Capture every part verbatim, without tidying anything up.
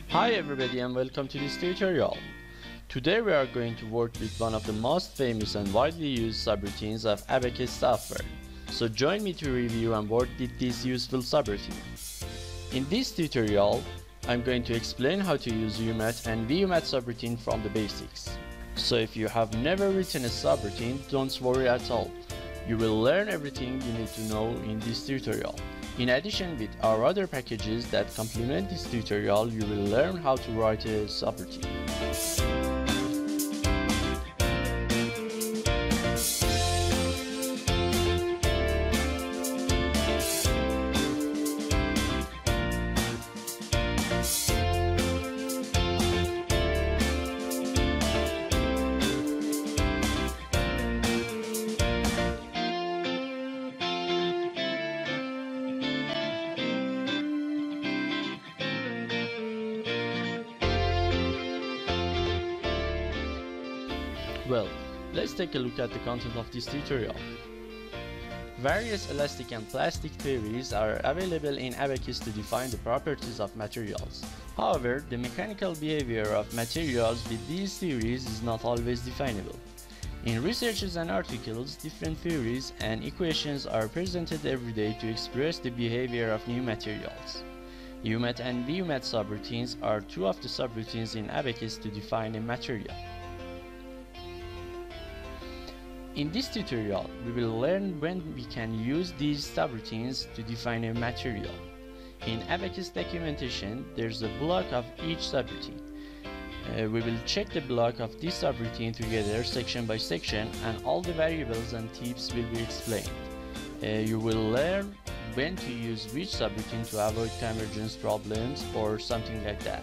Hi everybody and welcome to this tutorial. Today we are going to work with one of the most famous and widely used subroutines of Abaqus software. So join me to review and work with this useful subroutine. In this tutorial, I'm going to explain how to use UMAT and VUMAT subroutine from the basics. So if you have never written a subroutine, don't worry at all. You will learn everything you need to know in this tutorial. In addition, with our other packages that complement this tutorial, you will learn how to write a subroutine. Well, let's take a look at the content of this tutorial. Various elastic and plastic theories are available in Abaqus to define the properties of materials. However, the mechanical behavior of materials with these theories is not always definable. In researches and articles, different theories and equations are presented every day to express the behavior of new materials. UMAT and VUMAT subroutines are two of the subroutines in Abaqus to define a material. In this tutorial, we will learn when we can use these subroutines to define a material. In Abaqus documentation, there's a block of each subroutine. Uh, we will check the block of this subroutine together section by section, and all the variables and tips will be explained. Uh, you will learn when to use which subroutine to avoid convergence problems or something like that.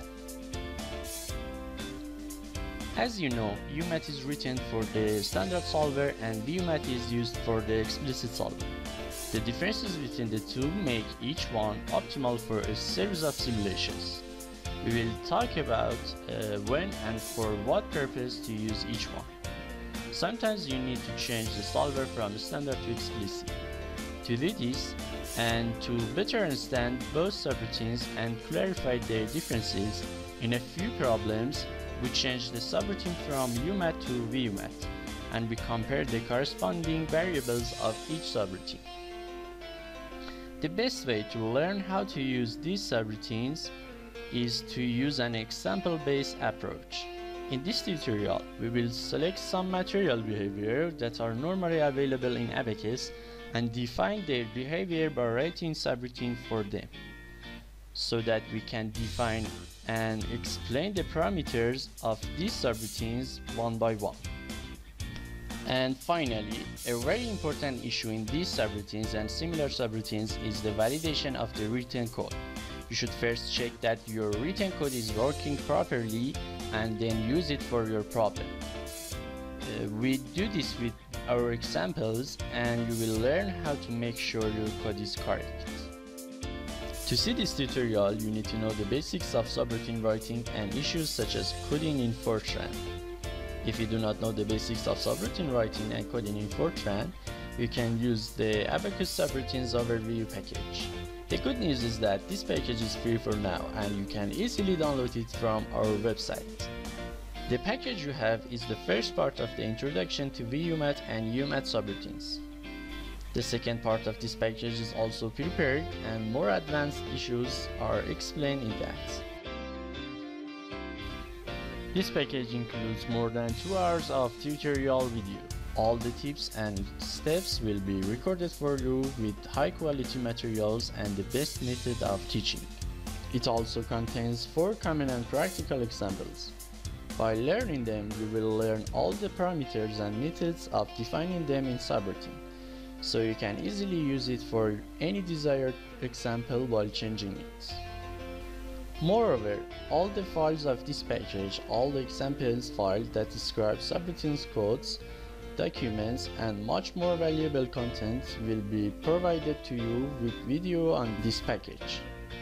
As you know, UMAT is written for the standard solver and VUMAT is used for the explicit solver. The differences between the two make each one optimal for a series of simulations. We will talk about uh, when and for what purpose to use each one. Sometimes you need to change the solver from standard to explicit. To do this, and to better understand both subroutines and clarify their differences, in a few problems, we change the subroutine from UMAT to VUMAT, and we compare the corresponding variables of each subroutine. The best way to learn how to use these subroutines is to use an example-based approach. In this tutorial, we will select some material behavior that are normally available in Abaqus and define their behavior by writing subroutine for them, so that we can define and explain the parameters of these subroutines one by one. And finally, a very important issue in these subroutines and similar subroutines is the validation of the written code. You should first check that your written code is working properly and then use it for your problem. Uh, we do this with our examples, and you will learn how to make sure your code is correct. To see this tutorial, you need to know the basics of subroutine writing and issues such as coding in FORTRAN. If you do not know the basics of subroutine writing and coding in FORTRAN, you can use the Abaqus Subroutines Overview package. The good news is that this package is free for now, and you can easily download it from our website. The package you have is the first part of the introduction to VUMAT and UMAT subroutines. The second part of this package is also prepared, and more advanced issues are explained in that. This package includes more than two hours of tutorial video. All the tips and steps will be recorded for you with high quality materials and the best method of teaching. It also contains four common and practical examples. By learning them, you will learn all the parameters and methods of defining them in subroutine, so you can easily use it for any desired example while changing it. Moreover, all the files of this package, all the examples files that describe subroutines codes, documents, and much more valuable content will be provided to you with video on this package.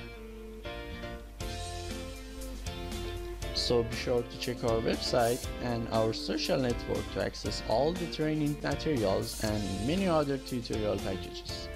So be sure to check our website and our social network to access all the training materials and many other tutorial packages.